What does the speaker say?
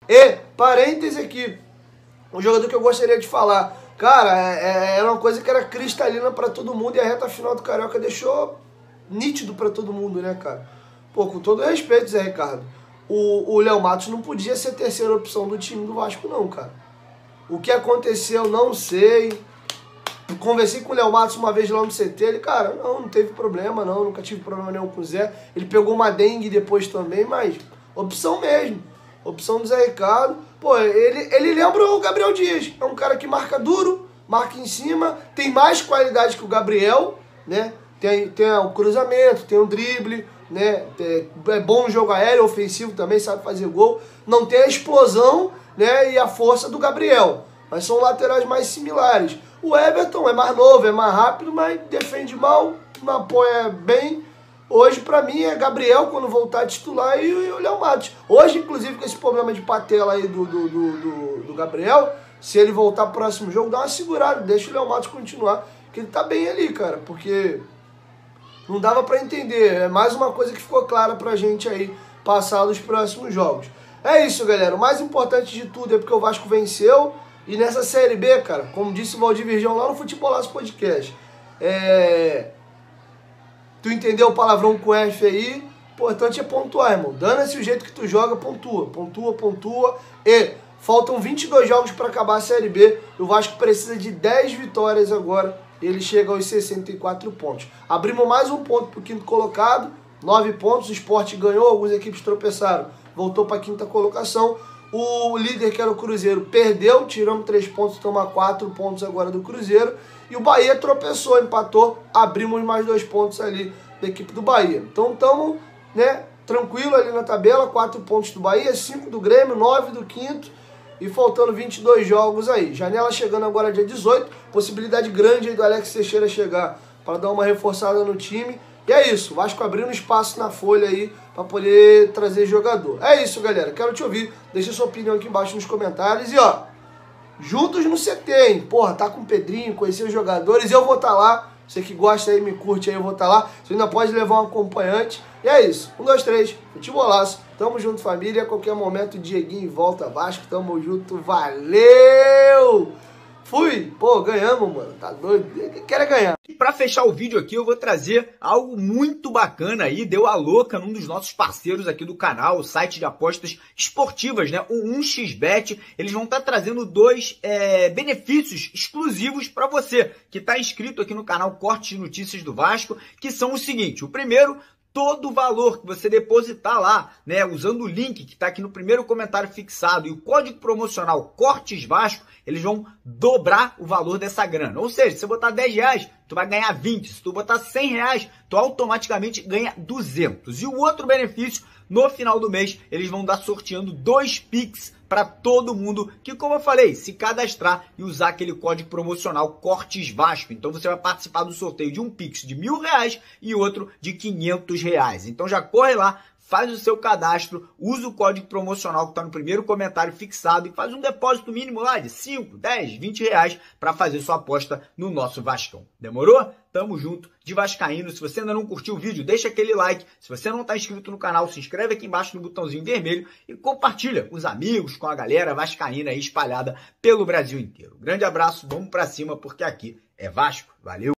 E, parêntese aqui, um jogador que eu gostaria de falar, cara, era uma coisa que era cristalina pra todo mundo e a reta final do Carioca deixou nítido pra todo mundo, né, cara? Pô, com todo respeito, Zé Ricardo, o Léo Matos não podia ser a terceira opção do time do Vasco, não, cara. O que aconteceu, não sei. Conversei com o Léo Matos uma vez lá no CT, ele, cara, não teve problema, não, nunca tive problema nenhum com o Zé. Ele pegou uma dengue depois também, mas opção mesmo. Opção do Zé Ricardo. Pô, ele lembra o Gabriel Dias. É um cara que marca duro, marca em cima, tem mais qualidade que o Gabriel, né? Tem o cruzamento, tem o drible, né? É bom no jogo aéreo, ofensivo também, sabe fazer gol. Não tem a explosão, né? E a força do Gabriel. Mas são laterais mais similares. O Everton é mais novo, é mais rápido, mas defende mal, não apoia bem. Hoje, pra mim, é Gabriel quando voltar a titular e o Léo Matos. Hoje, inclusive, com esse problema de patela aí do Gabriel, se ele voltar pro próximo jogo, dá uma segurada, deixa o Léo Matos continuar, que ele tá bem ali, cara, porque não dava pra entender. É mais uma coisa que ficou clara pra gente aí, passar nos próximos jogos. É isso, galera. O mais importante de tudo é porque o Vasco venceu. E nessa Série B, cara, como disse o Valdir Virgão lá no Futebolaço Podcast, tu entendeu o palavrão com F aí, importante é pontuar, irmão. Dana-se o jeito que tu joga, pontua. Pontua. E faltam 22 jogos para acabar a Série B. O Vasco precisa de 10 vitórias agora. Ele chega aos 64 pontos. Abrimos mais um ponto pro quinto colocado, 9 pontos. O Sport ganhou, algumas equipes tropeçaram. Voltou para a quinta colocação. O líder, que era o Cruzeiro, perdeu, tiramos 3 pontos, toma 4 pontos agora do Cruzeiro. E o Bahia tropeçou, empatou, abrimos mais 2 pontos ali da equipe do Bahia. Então estamos, né, tranquilo ali na tabela, 4 pontos do Bahia, 5 do Grêmio, 9 do quinto e faltando 22 jogos aí. Janela chegando agora dia 18, possibilidade grande aí do Alex Teixeira chegar para dar uma reforçada no time. E é isso, Vasco abrindo espaço na folha aí para poder trazer jogador. É isso, galera, quero te ouvir, deixa sua opinião aqui embaixo nos comentários. E ó, juntos no CT, hein? Porra, tá com o Pedrinho, conhecer os jogadores, eu vou estar lá. Você que gosta aí, me curte aí, eu vou estar lá. Você ainda pode levar um acompanhante. E é isso, 1, 2, 3, futebolaço. Tamo junto, família, a qualquer momento o Dieguinho volta Vasco, tamo junto, valeu! Fui! Pô, ganhamos, mano. Tá doido? Quero ganhar. E pra fechar o vídeo aqui, eu vou trazer algo muito bacana aí. Deu a louca num dos nossos parceiros aqui do canal, o site de apostas esportivas, né? O 1xBet. Eles vão estar trazendo 2 benefícios exclusivos para você que tá inscrito aqui no canal Cortes de Notícias do Vasco, que são o seguinte. O primeiro, todo o valor que você depositar lá, né, usando o link que está aqui no primeiro comentário fixado e o código promocional Cortes Vasco, eles vão dobrar o valor dessa grana. Ou seja, se você botar 10 reais, tu vai ganhar 20. Se tu botar 100 reais, tu automaticamente ganha 200. E o outro benefício, no final do mês, eles vão dar sorteando 2 Pix para todo mundo que, como eu falei, se cadastrar e usar aquele código promocional Cortes Vasco. Então você vai participar do sorteio de um Pix de R$1.000 e outro de R$500. Então já corre lá, faz o seu cadastro, usa o código promocional que está no primeiro comentário fixado e faz um depósito mínimo lá de 5, 10, 20 reais para fazer sua aposta no nosso Vascão. Demorou? Tamo junto de vascaíno. Se você ainda não curtiu o vídeo, deixa aquele like. Se você não está inscrito no canal, se inscreve aqui embaixo no botãozinho vermelho e compartilha com os amigos, com a galera vascaína aí espalhada pelo Brasil inteiro. Grande abraço, vamos para cima porque aqui é Vasco. Valeu!